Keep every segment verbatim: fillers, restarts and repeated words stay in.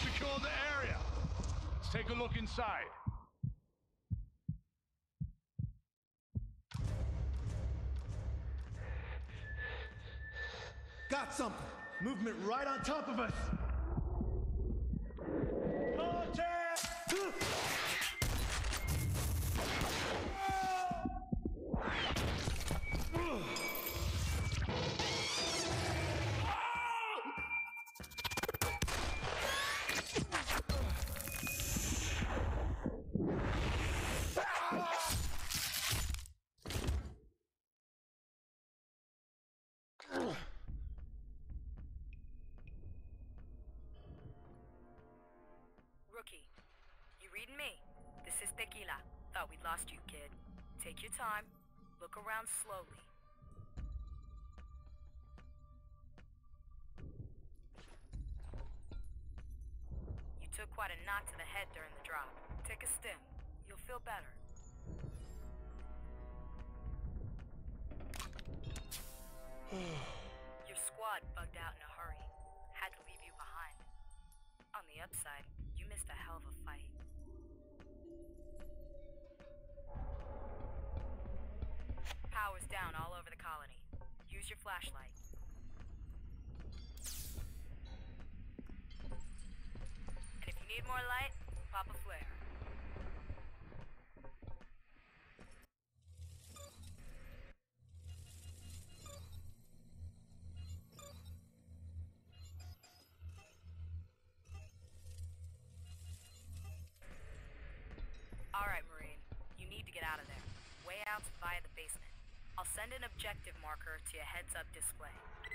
Secure the area. Let's take a look inside. Got something. Movement right on top of us. Rookie, you reading me? This is Tequila. Thought we'd lost you, kid. Take your time. Look around slowly. You took quite a knock to the head during the drop. Take a stim. You'll feel better. Your squad bugged out in a hurry. Had to leave you behind. On the upside, you missed a hell of a fight. Power's down all over the colony. Use your flashlight. And if you need more light, pop a flare. Alright, Marine. You need to get out of there. Way out's via the basement. I'll send an objective marker to your heads-up display.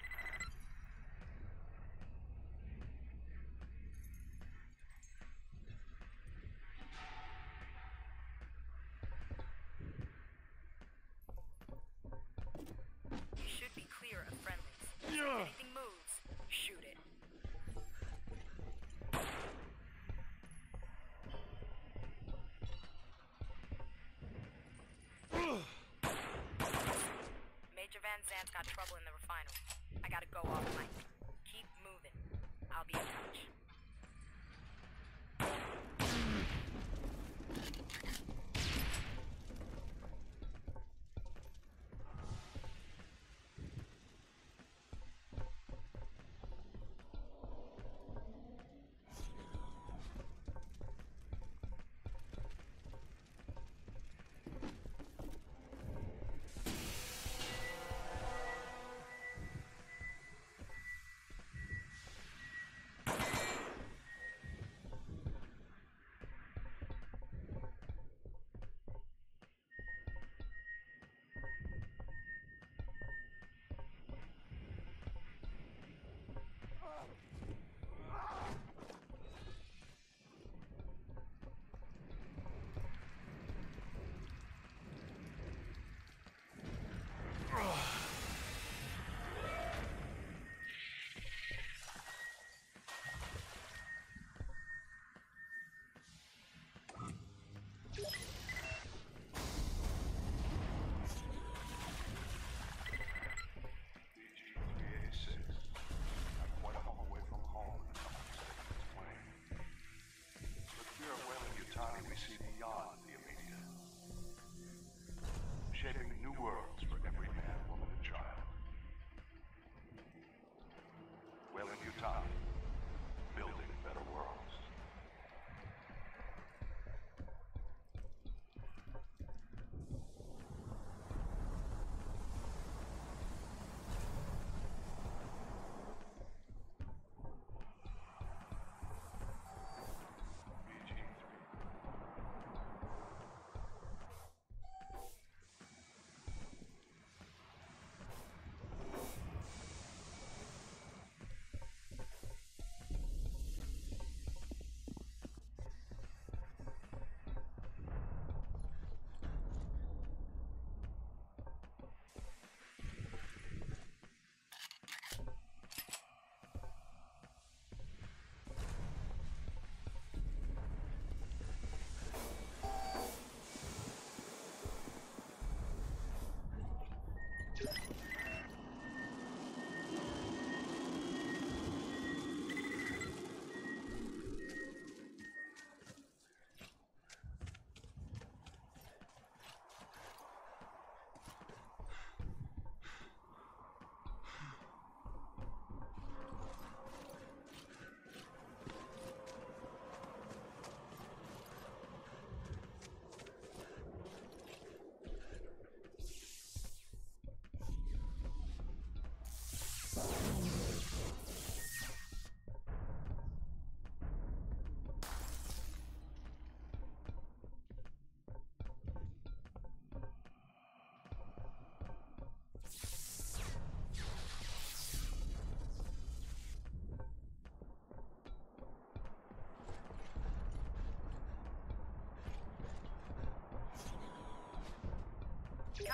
You should be clear of friendlies. If anything moves, shoot it. Major Van Zant's got trouble in the refinery. I gotta go off mic. Keep moving. I'll be in touch.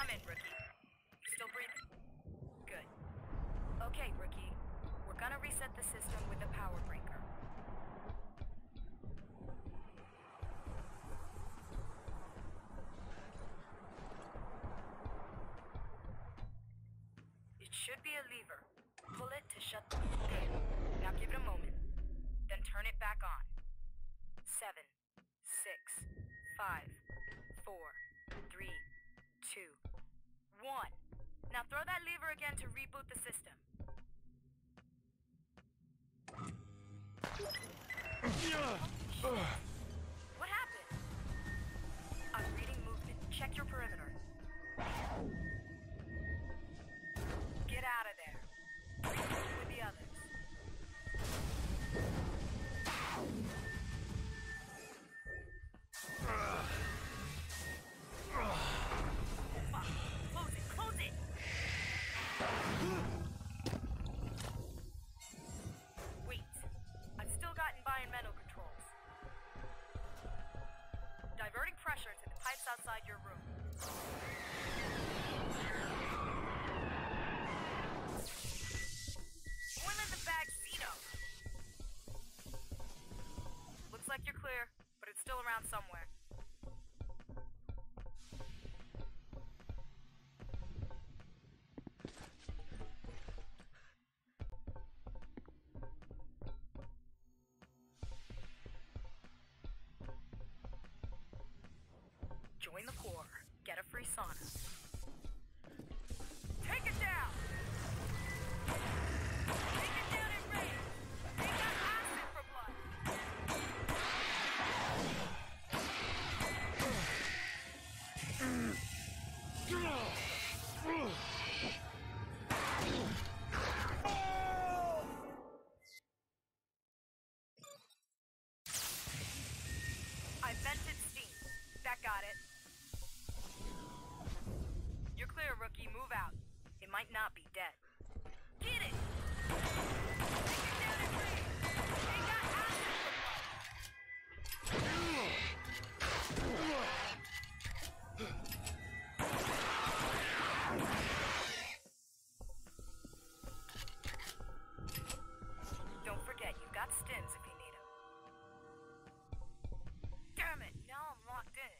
I'm in, Rookie. You still breathing? Good. Okay, Rookie. We're gonna reset the system with the power breaker. It should be a lever. Pull it to shut the... Good. Now give it a moment. Then turn it back on. Seven, six, five, four, three, two, one. Now throw that lever again to reboot the system. What happened? I'm reading movement. Check your perimeter. Get out of there. Regroup with the others. Fuck. Close it, close it! Wait. I've still got environmental controls. Diverting pressure to the pipes outside your room. Oil in the bag, Zeno. Looks like you're clear, but it's still around somewhere. Join the Corps. Get a free sauna. Take it down! Take it down in range! They got acid for blood! I vented steam. That got it. You're clear, Rookie. Move out. It might not be dead. Get it! Take it down in range! They got acid for blood! Don't forget, you've got stims if you need them. Damn it! Now I'm locked in.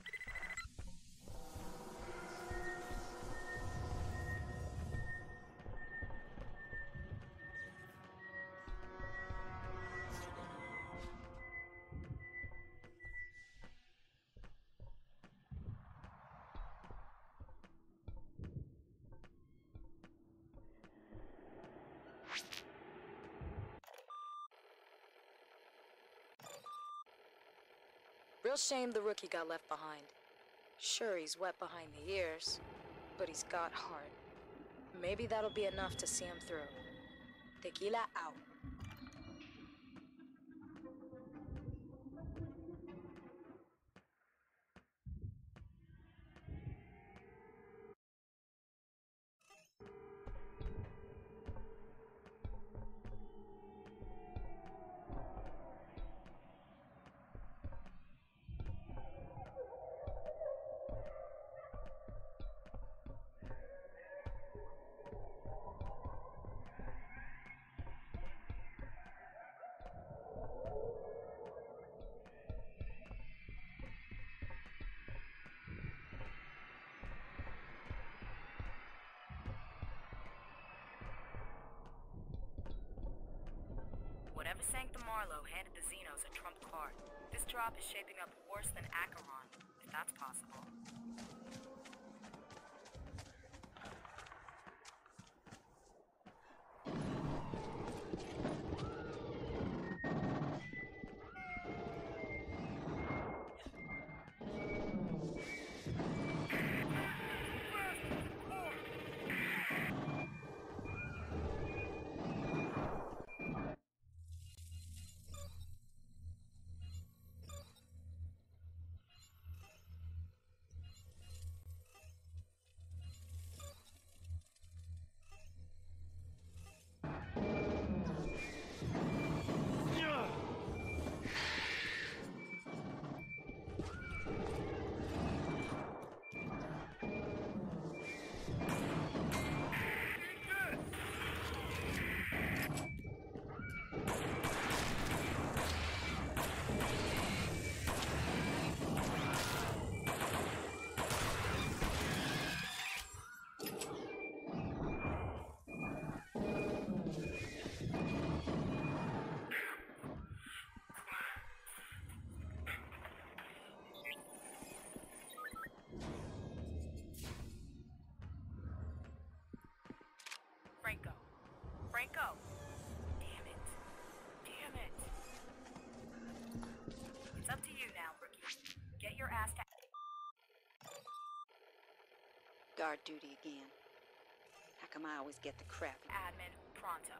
Real shame the Rookie got left behind. Sure, he's wet behind the ears, but he's got heart. Maybe that'll be enough to see him through. Tequila out. Whatever sank the Marlowe handed the Xenos a trump card. This drop is shaping up worse than Acheron, if that's possible. Franco. Damn it. Damn it. It's up to you now, rookie. Get your ass to... Guard duty again. How come I always get the crap? Admin, pronto.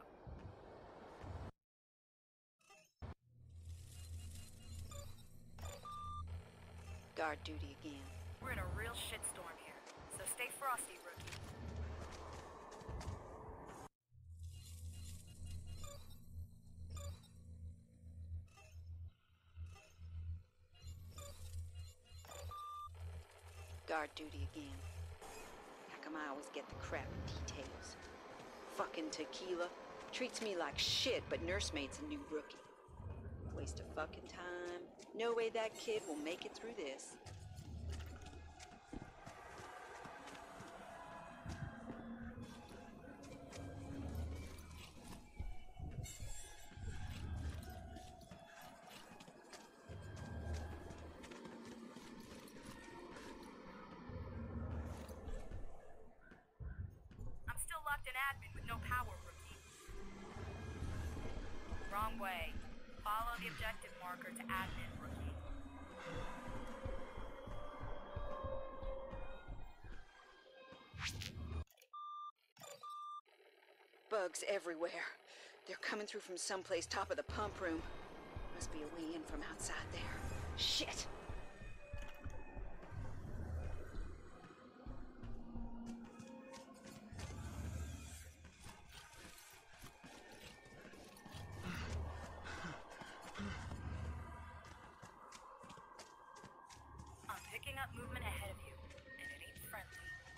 Guard duty again. We're in a real shitstorm here, so stay frosty, rookie. Guard duty again. How come I always get the crappy details? Fucking tequila. Treats me like shit, but nursemaid's a new rookie. Waste of fucking time. No way that kid will make it through this. I'm still locked in admin with no power, rookie. Wrong way. Follow the objective marker to admin, rookie. Bugs everywhere. They're coming through from someplace top of the pump room. Must be a way in from outside there. Shit! I'm picking up movement ahead of you, and it ain't friendly.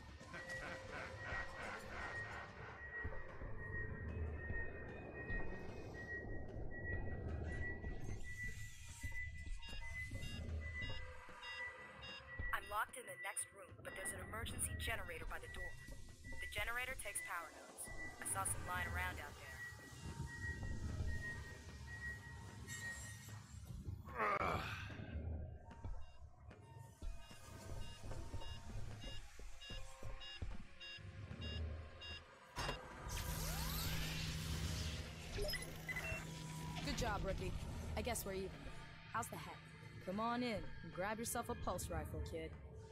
I'm locked in the next room, but there's an emergency generator by the door. The generator takes power nodes. I saw some lying around out there. Good job, rookie. I guess we're even. How's the head? Come on in and grab yourself a pulse rifle, kid.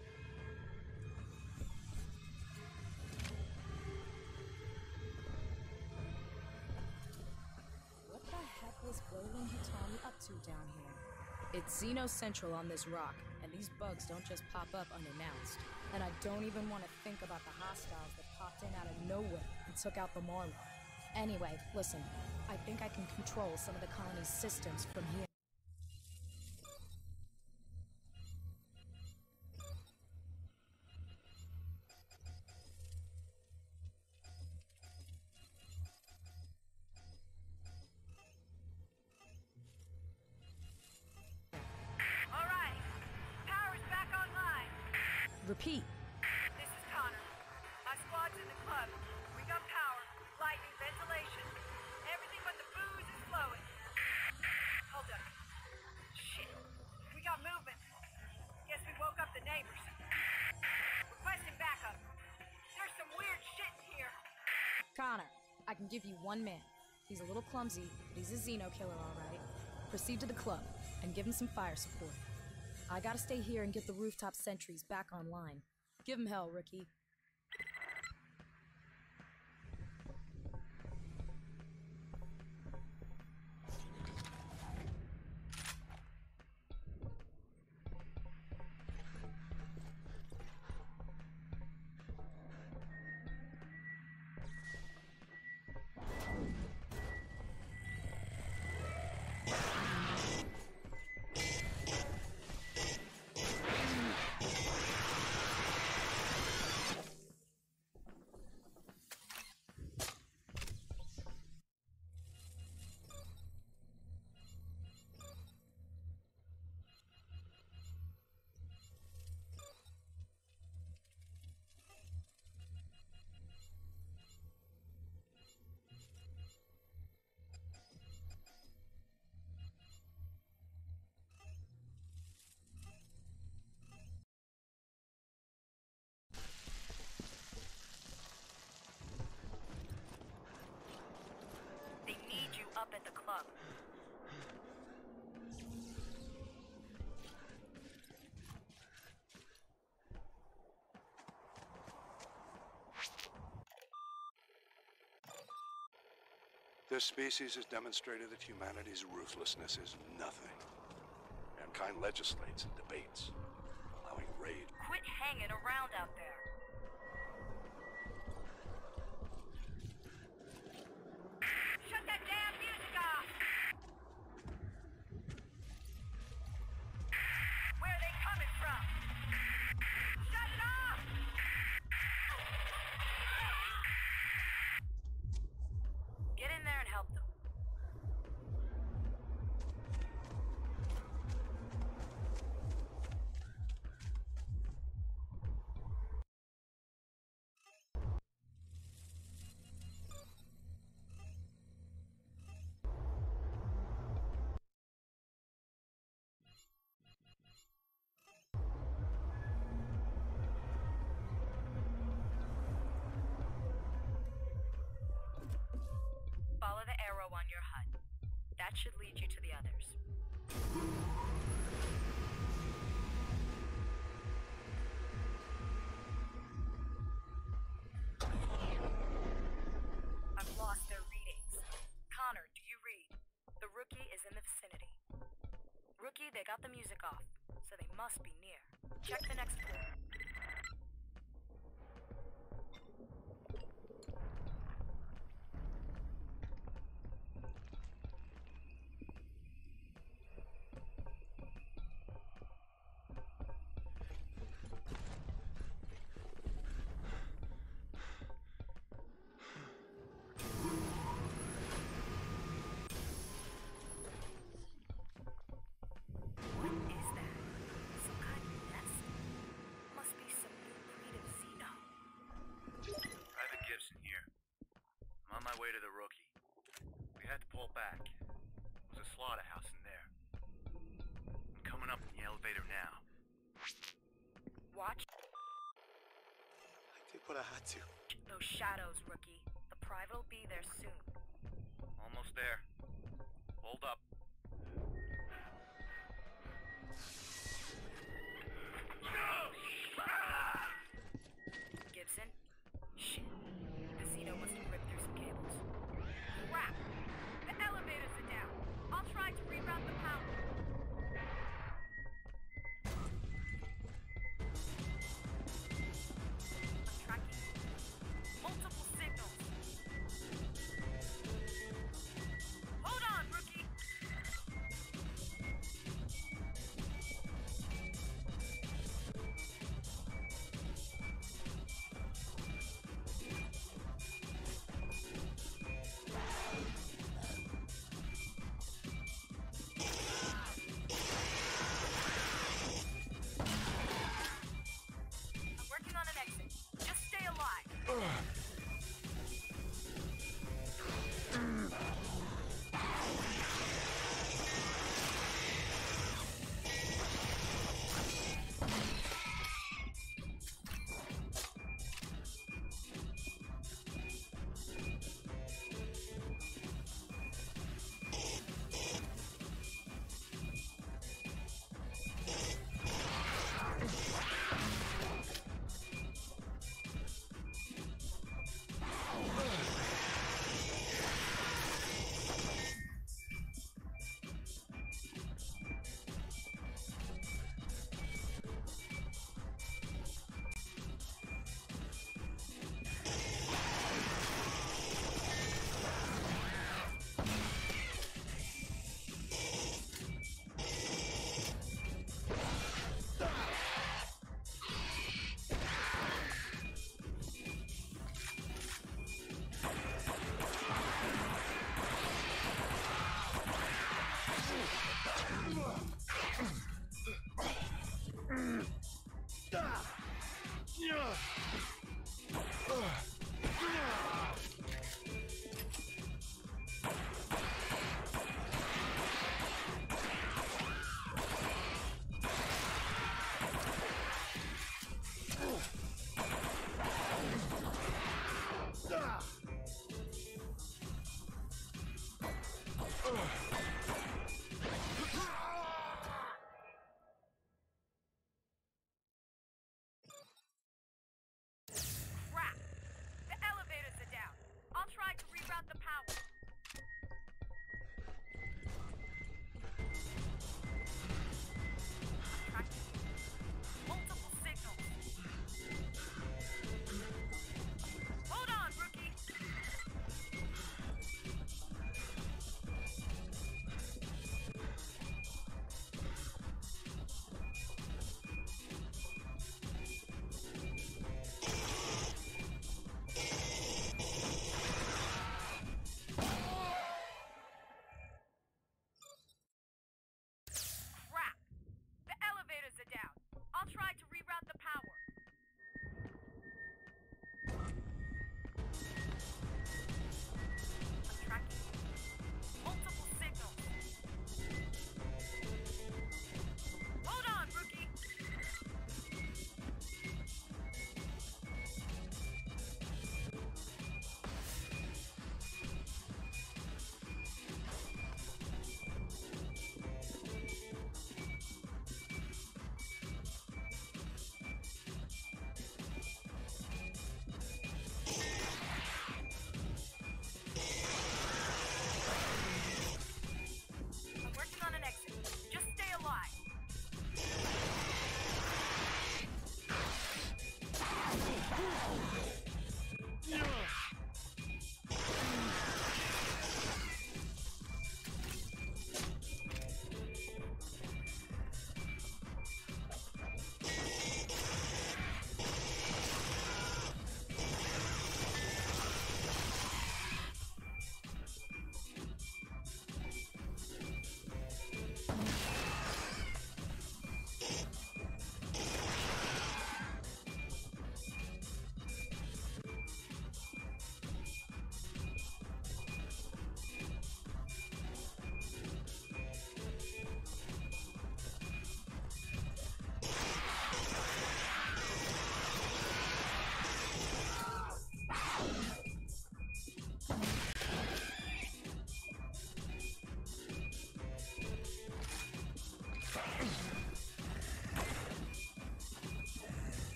What the heck was Roland Hitomi up to down here? It's Xeno Central on this rock, and these bugs don't just pop up unannounced. And I don't even want to think about the hostiles that popped in out of nowhere and took out the Marlow. Anyway, listen, I think I can control some of the colony's systems from here. All right, power's back online. Repeat. This is Connor. My squad's in the club. We got power, lighting, ventilation. Everything but the booze is flowing. Hold up. Shit. We got movement. Guess we woke up the neighbors. Requesting backup. There's some weird shit in here. Connor, I can give you one man. He's a little clumsy, but he's a Xeno killer, all right. Proceed to the club and give him some fire support. I gotta stay here and get the rooftop sentries back online. Give him hell, rookie. at the club. This species has demonstrated that humanity's ruthlessness is nothing. Mankind legislates and debates, allowing raid. Quit hanging around out there. Shut that damn music off! Where are they coming from? Shut it off! Get in there and help them. Follow the arrow on your H U D. That should lead you to the others. I've lost their readings. Connor, do you read? The rookie is in the vicinity. Rookie, they got the music off, so they must be near. Check the next floor. What is that? Some kind of nest? Must be some new breed of Xeno. Private Gibson here. I'm on my way to the rookie. We had to pull back. There's a slaughterhouse in there. I'm coming up in the elevator now. Watch I did what I had to. those shadows, rookie. The private will be there soon. Almost there. Hold up. Gibson? Shit. The Xeno must have ripped through some cables. Crap! The elevators are down. I'll try to reroute the power. I'm tracking multiple signals. Hold on, rookie!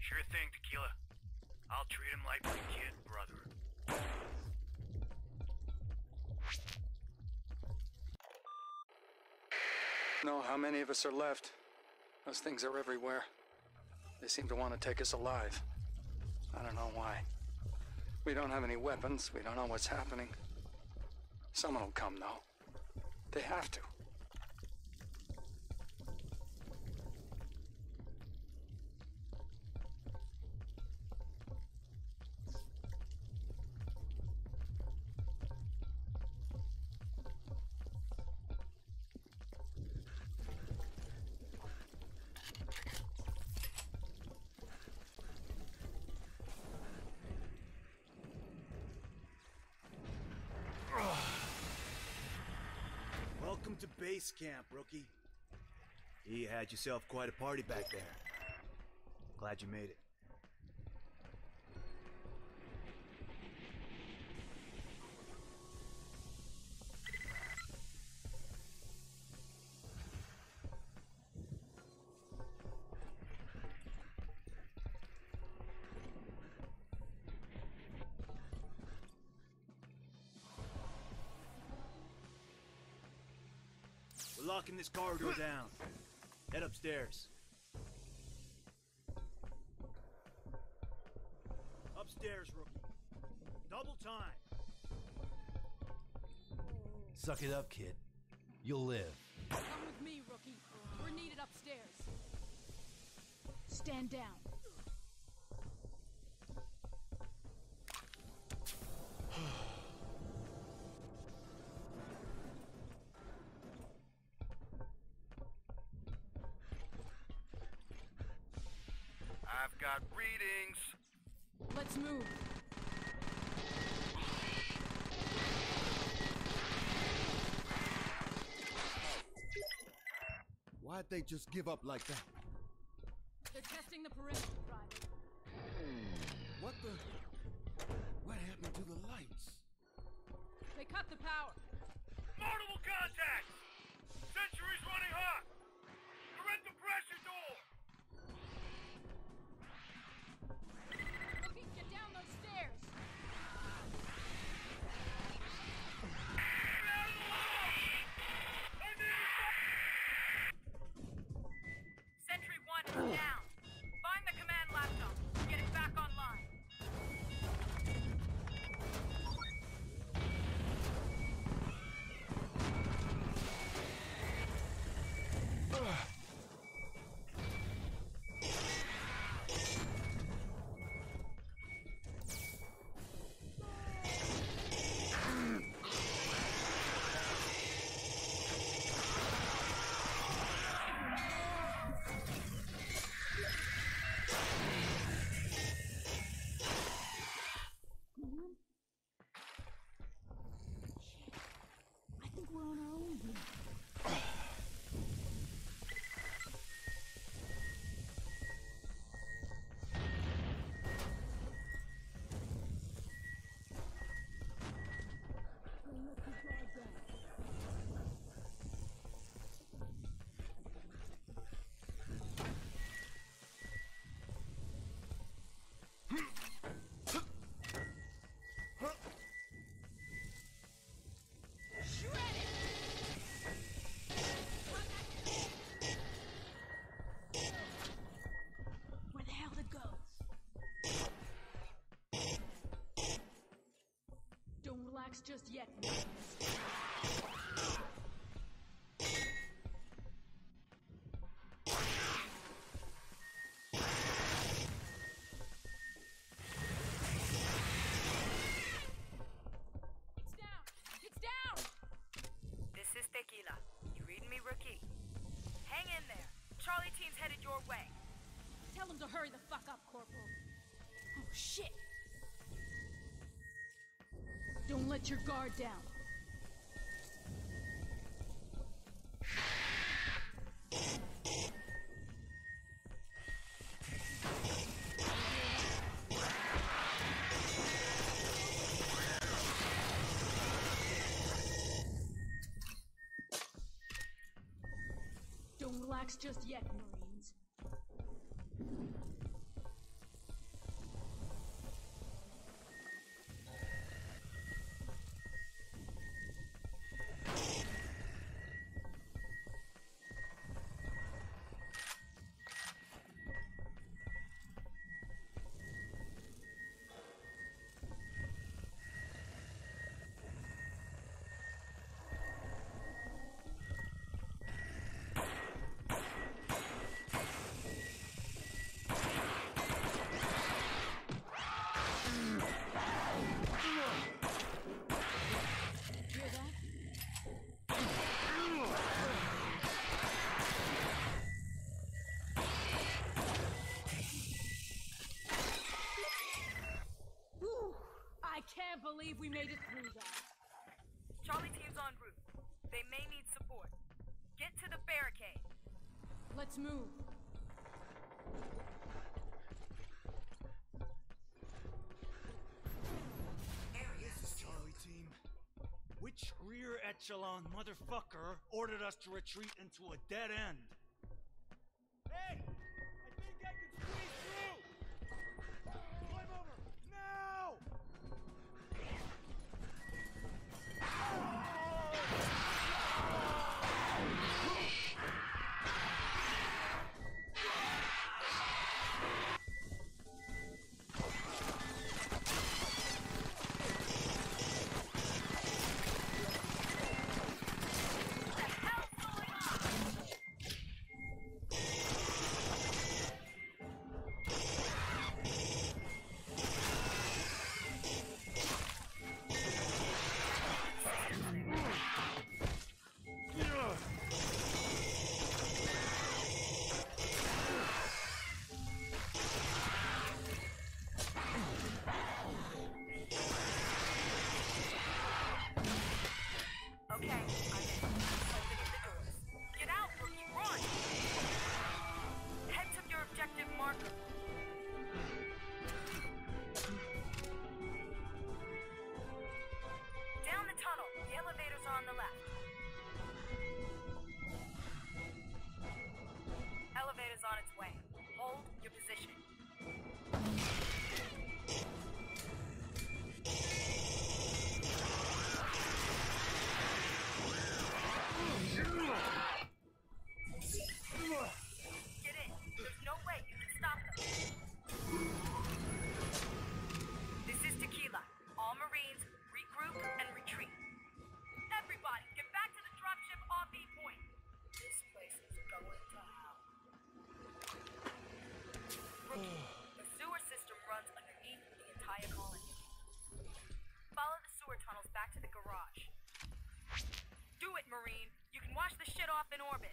Sure thing, Tequila. I'll treat him like my kid brother. Know how many of us are left? Those things are everywhere. They seem to want to take us alive. I don't know why. We don't have any weapons. We don't know what's happening. Someone will come, though. They have to. Welcome to base camp, rookie. You had yourself quite a party back there. Glad you made it. We're locking this corridor down. Head upstairs. Upstairs, rookie. Double time. Suck it up, kid. You'll live. Come with me, rookie. We're needed upstairs. Stand down. I've got readings. Let's move. Why'd they just give up like that? They're testing the perimeter, Private. What the... What happened to the lights? They cut the power. Multiple contacts! Sentry's running hot! Direct the pressure door! Rookie, get down those stairs. Sentry one is down. Find the command laptop. Get it back online. I think we're on our own here. Where the hell it goes? Don't relax just yet. It's down! It's down! This is Tequila. You reading me, rookie? Hang in there. Charlie team's headed your way. Tell him to hurry the fuck up, Corporal. Oh, shit! Don't let your guard down. Don't relax just yet, Marines. believe we made it through that. Charlie team's en route. They may need support. Get to the barricade. Let's move. This is Charlie team. Which rear echelon motherfucker ordered us to retreat into a dead end? Hey! I think I can squeeze through! Climb over! Now! Okay, I'm in. Opening the doors. Get out, rookie, run! Head to your objective marker. Down the tunnel. The elevators are on the left. Elevator's on its way. Hold your position. Get in. There's no way you can stop them. This is Tequila. All Marines, regroup and retreat. Everybody, get back to the dropship R V point. This place is going to hell. Rookie, the sewer system runs underneath the entire colony. Follow the sewer tunnels back to the garage. Do it, Marine. You can wash the shit off in orbit.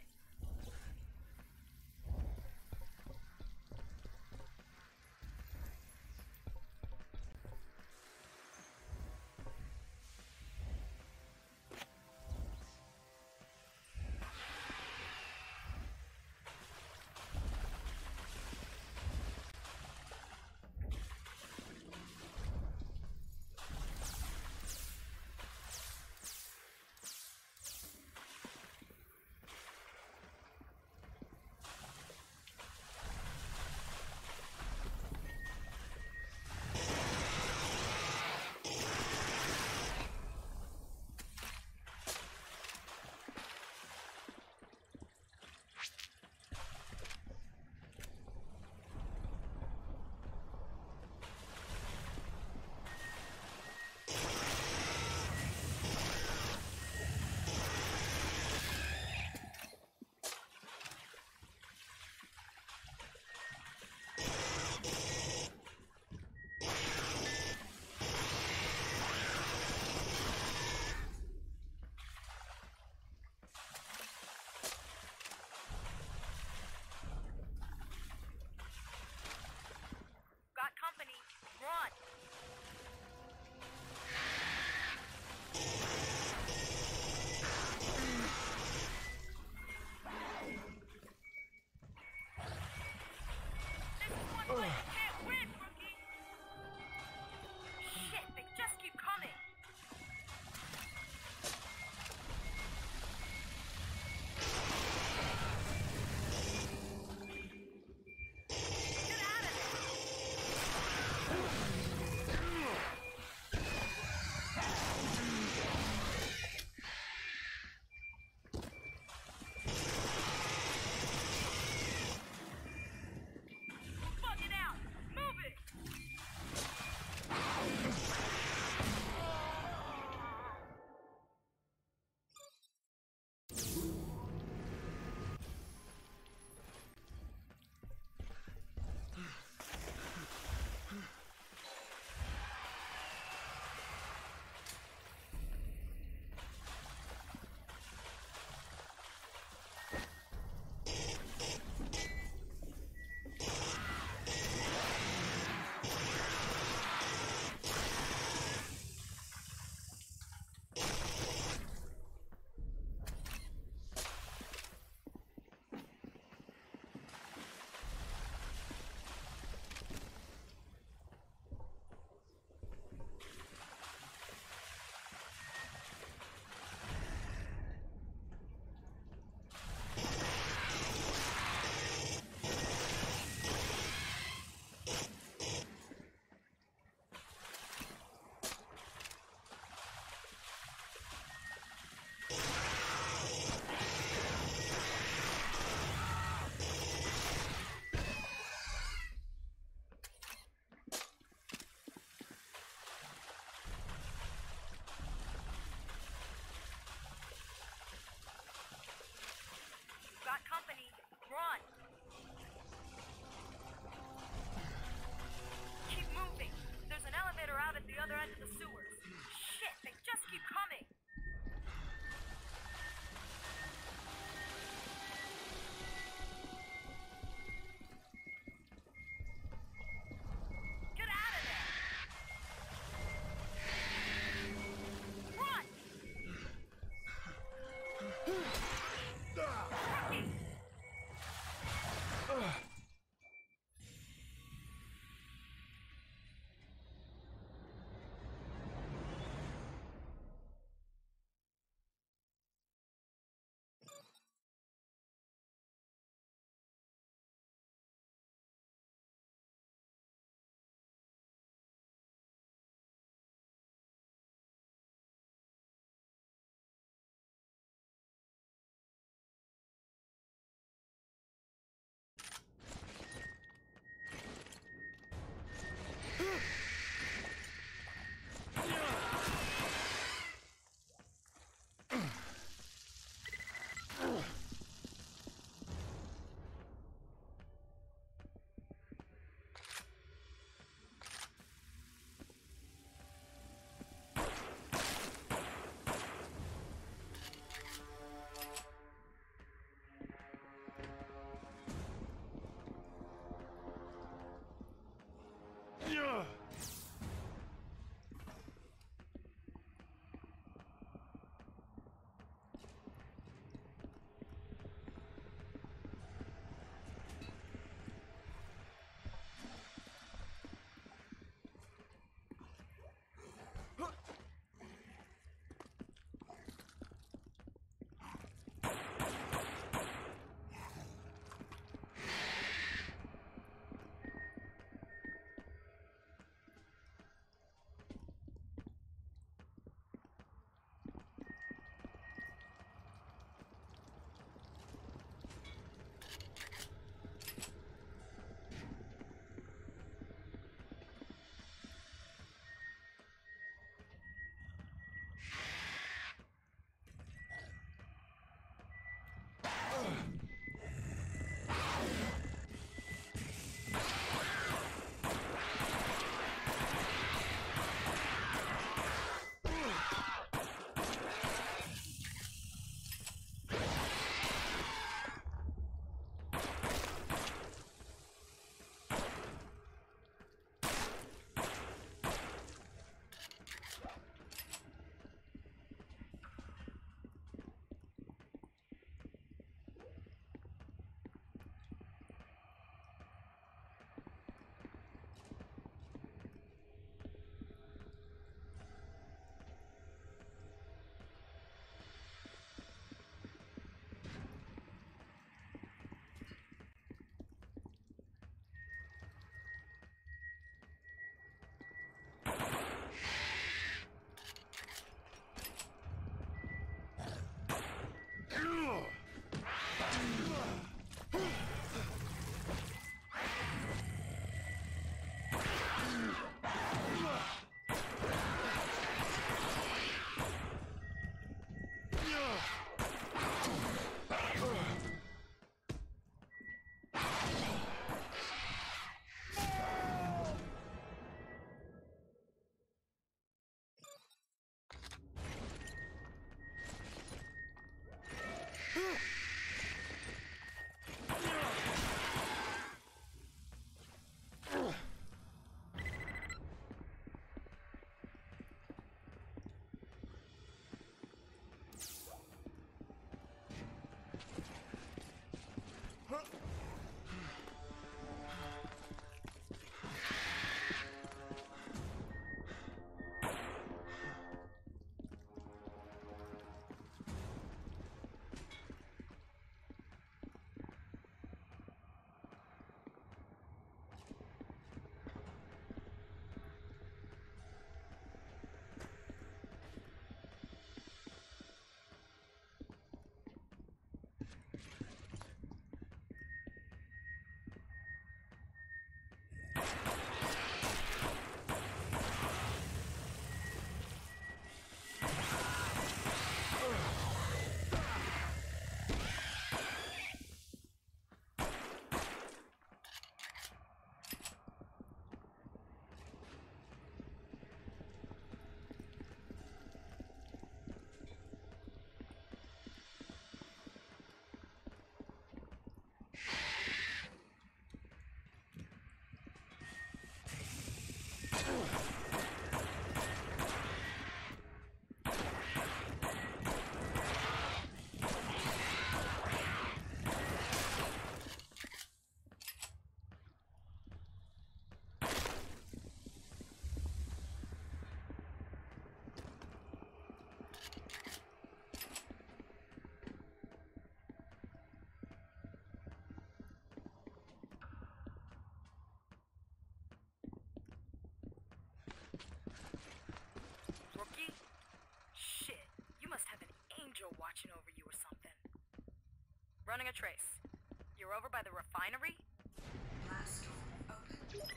watching over you or something. Running a trace. You're over by the refinery? Blast door open.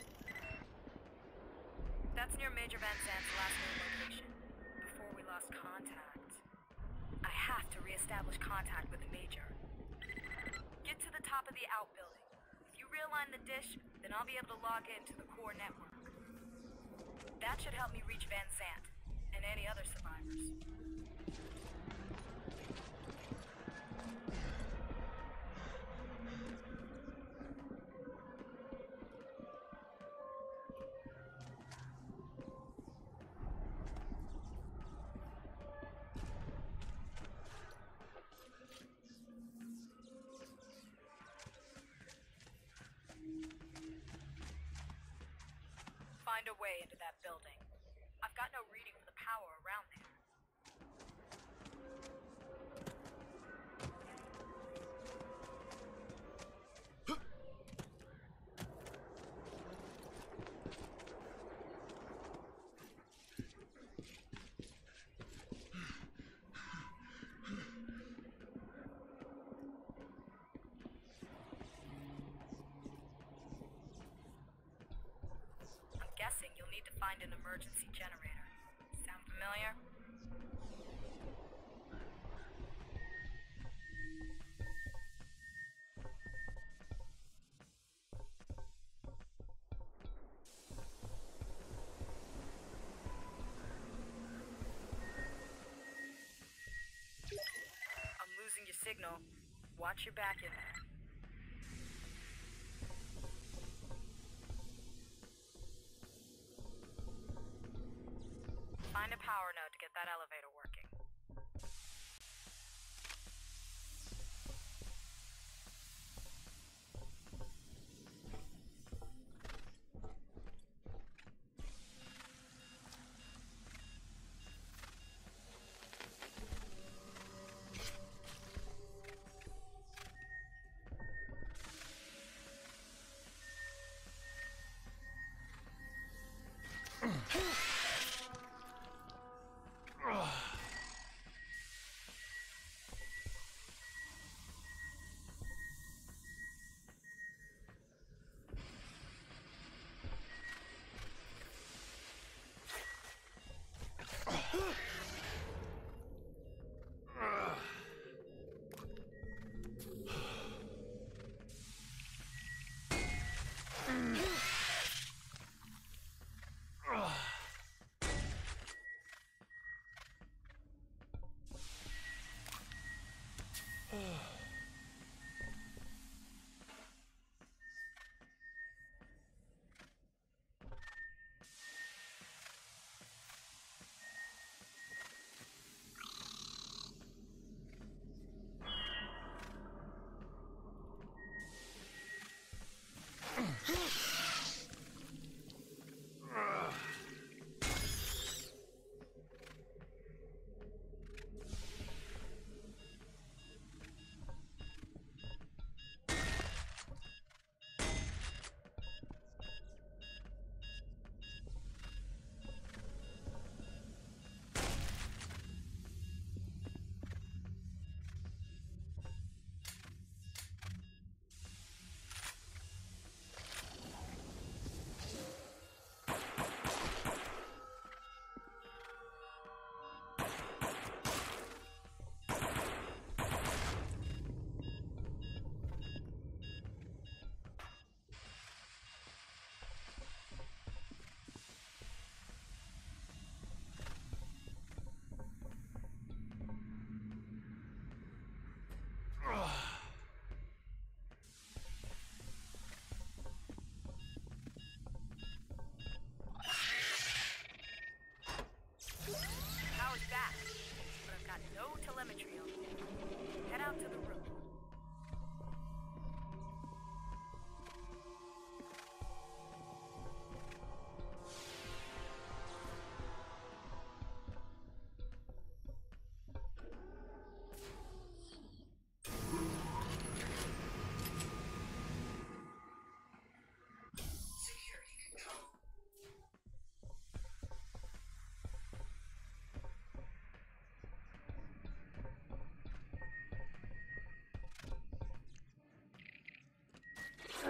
That's near Major Van Zant's last known location. Before we lost contact. I have to reestablish contact with the Major. Get to the top of the outbuilding. If you realign the dish, then I'll be able to log into the core network. That should help me reach Van Zant and any other survivors. Find a way into that building. I've got no reading for the power around there. Guessing you'll need to find an emergency generator. Sound familiar? I'm losing your signal. Watch your back in there. Find a power node to get that elevator working. Ugh.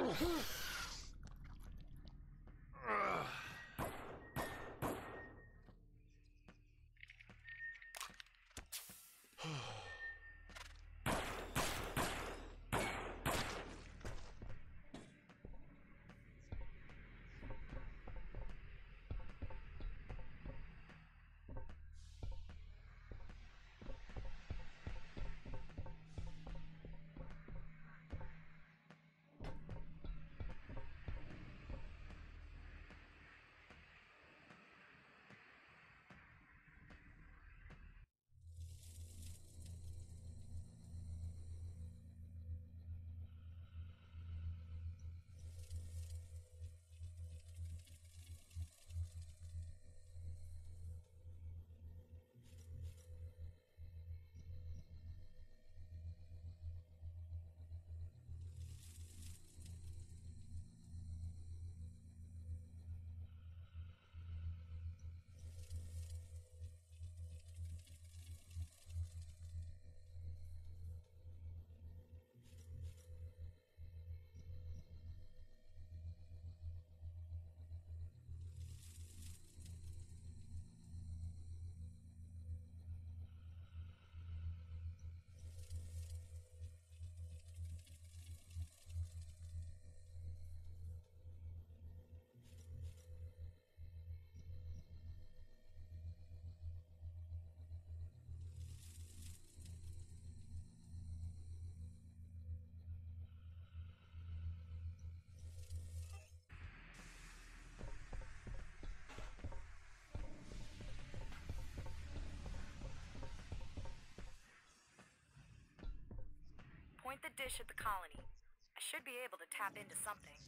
Point the dish at the colony. I should be able to tap into something.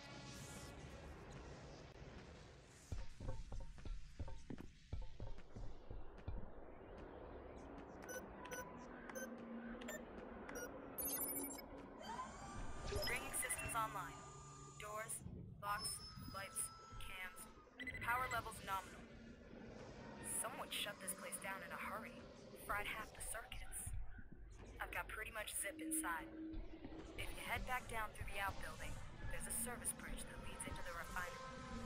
Bringing systems online. Doors, locks, lights, cams. Power levels nominal. Someone shut this place down in a hurry. Fried half the circuits. I've got pretty much zip inside. If you head back down through the outbuilding, there's a service bridge that leads into the refinery.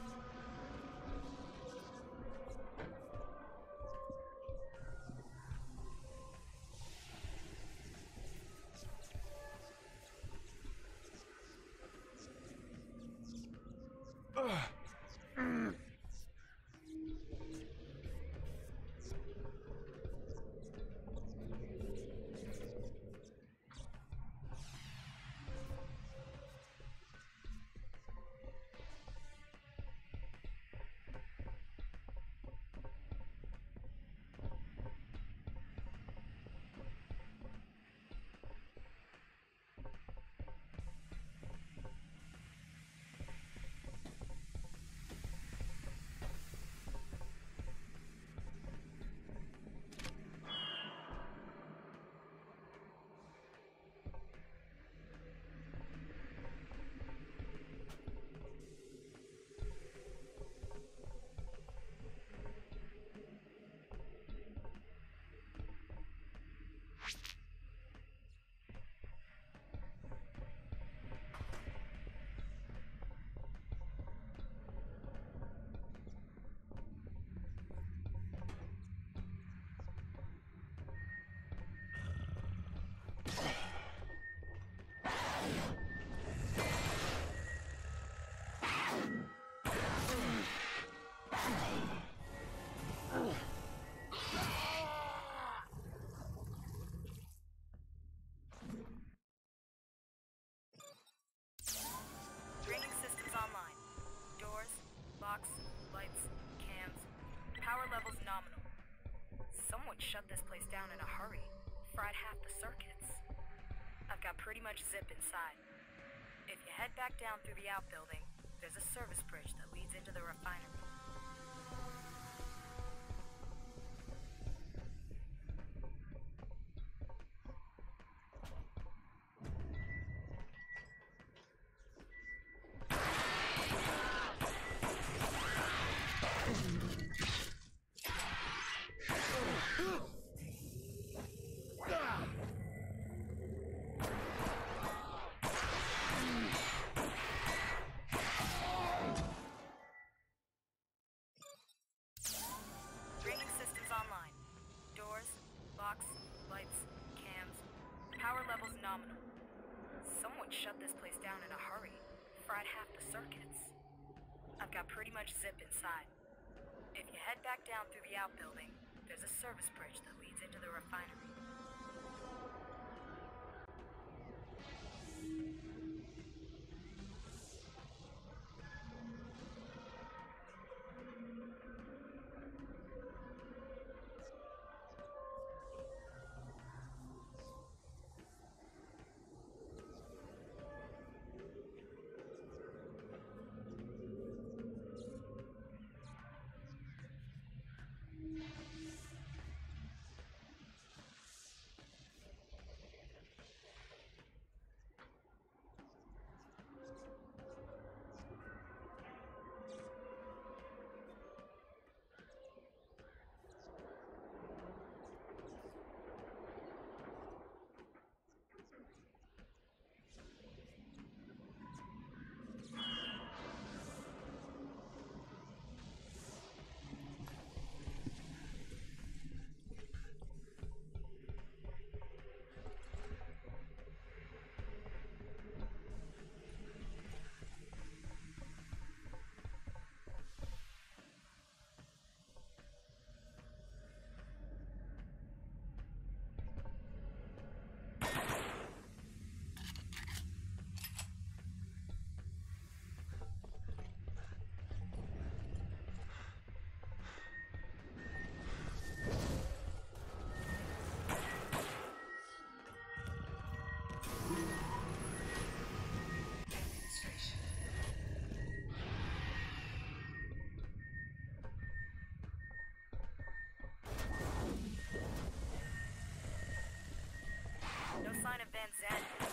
Bringing systems online. Doors, locks, lights, cams. Power levels nominal. Someone shut this place down in a hurry. Fried half the circuits. I've got pretty much zip inside. If you head back down through the outbuilding, there's a service bridge that leads into the refinery. shut this place down in a hurry, fried half the circuits. I've got pretty much zip inside. If you head back down through the outbuilding, there's a service bridge that leads into the refinery. No sign of Van Zandt.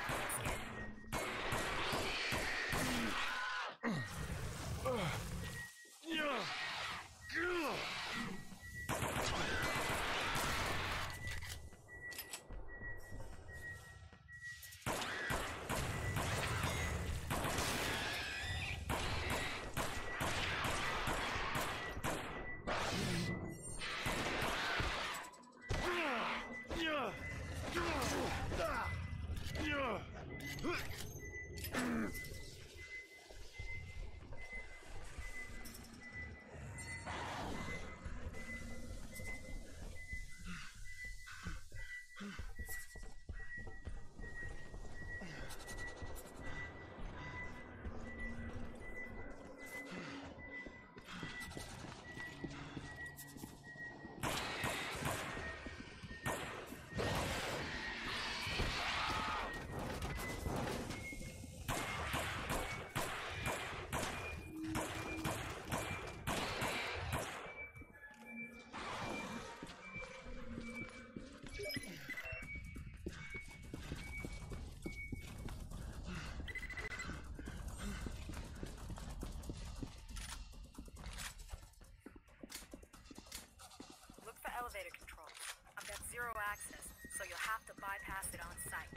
Elevator controls. I've got zero access, so you'll have to bypass it on site.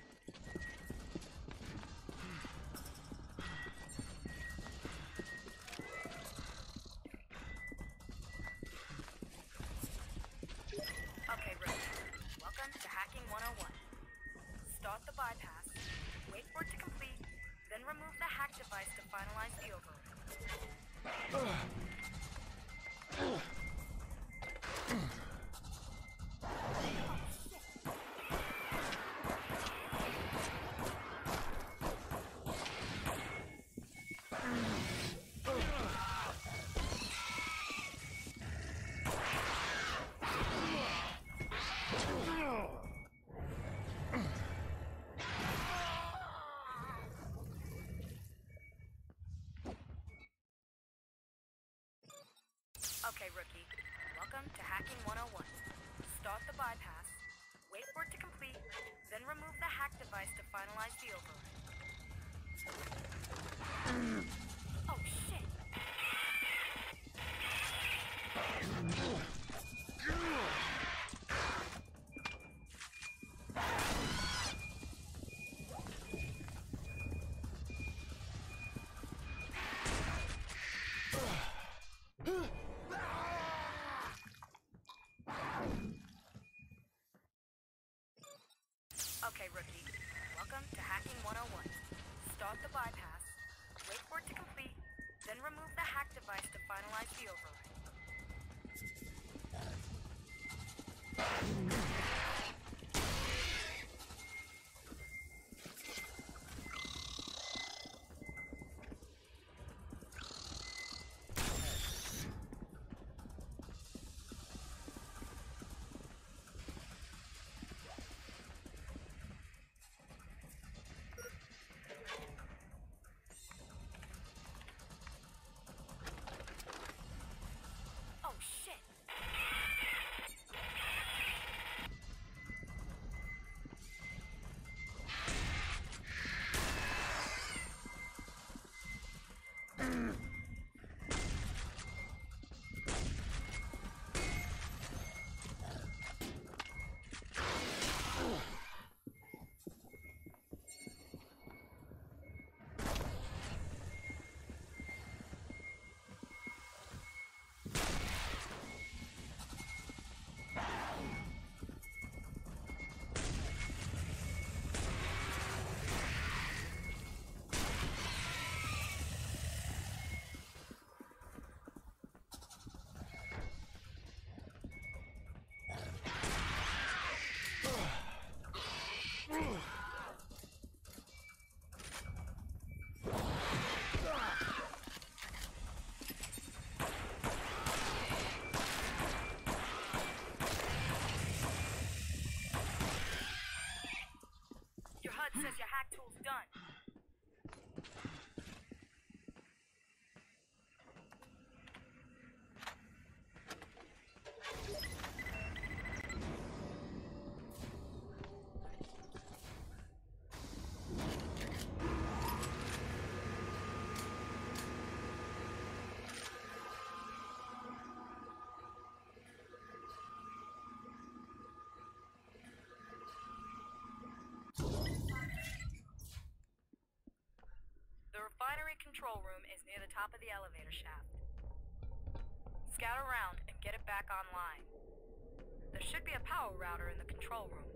Okay, Rick. Welcome to Hacking one oh one. Start the bypass, wait for it to complete, then remove the hack device to finalize the override. Okay, Rookie. Welcome to Hacking one oh one. Start the bypass, wait for it to complete, then remove the hack device to finalize the override. Oh, shit! Okay, Rookie. Welcome Welcome to Hacking one oh one. Start the bypass, wait for it to complete, then remove the hack device to finalize the override. Says your hack tool's done. Control room is near the top of the elevator shaft. Scout around and get it back online. There should be a power router in the control room.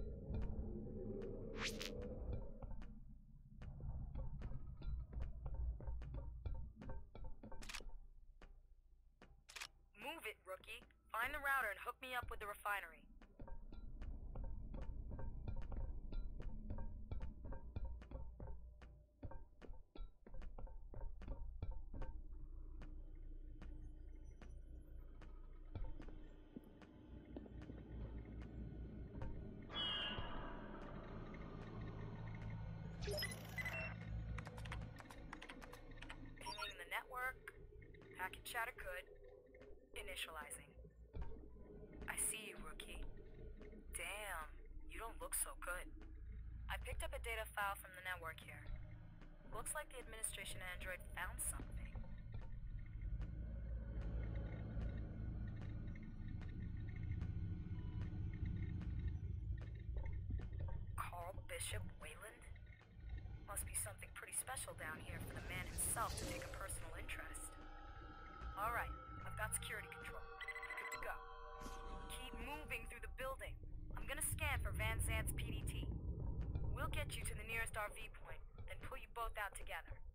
Move it, rookie. Find the router and hook me up with the refinery. Packet chatter good. Initializing. I see you, rookie. Damn, you don't look so good. I picked up a data file from the network here. Looks like the administration android found something. Carl Bishop Wayland? Must be something pretty special down here for the man himself to take a personal interest. All right, I've got security control. You're good to go. Keep moving through the building. I'm gonna scan for Van Zant's P D T. We'll get you to the nearest R V point, then pull you both out together.